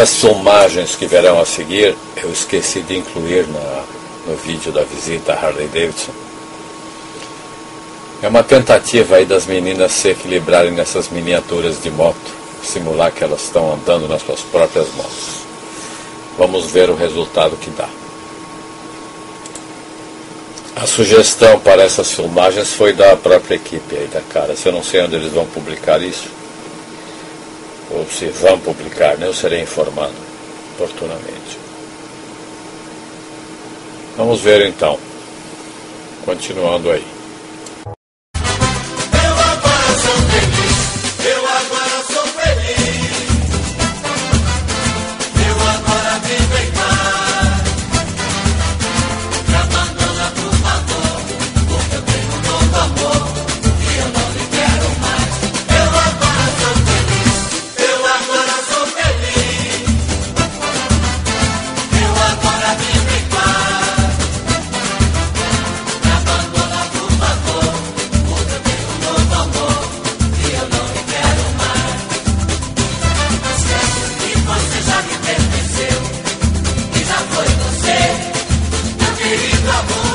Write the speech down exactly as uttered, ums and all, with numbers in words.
Estas filmagens que verão a seguir, eu esqueci de incluir na, no vídeo da visita a Harley Davidson. É uma tentativa aí das meninas se equilibrarem nessas miniaturas de moto, simular que elas estão andando nas suas próprias motos. Vamos ver o resultado que dá. A sugestão para essas filmagens foi da própria equipe aí da Cara. Eu não sei onde eles vão publicar isso, ou se vão publicar, né? Eu serei informado oportunamente. Vamos ver então, continuando aí. Querido amor.